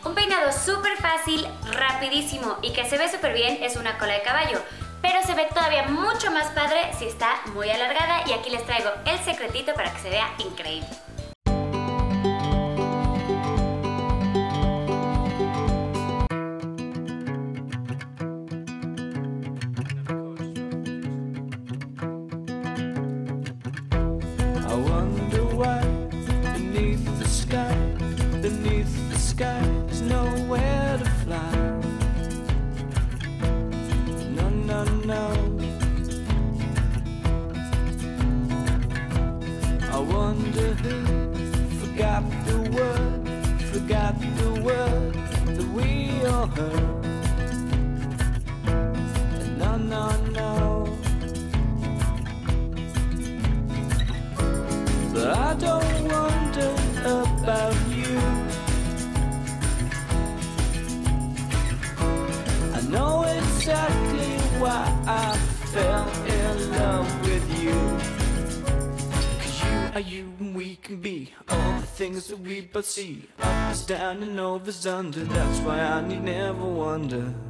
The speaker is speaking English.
Un peinado súper fácil, rapidísimo y que se ve súper bien es una cola de caballo, pero se ve todavía mucho más padre si está muy alargada y aquí les traigo el secretito para que se vea increíble. There's nowhere to fly. No, no, no. I wonder who forgot the word that we all heard. No, no, no. But I don't wonder about you. Know exactly why I fell in love with you. 'Cause you are you and we can be all the things that we both see. Up is down and over is under. That's why I need never wonder.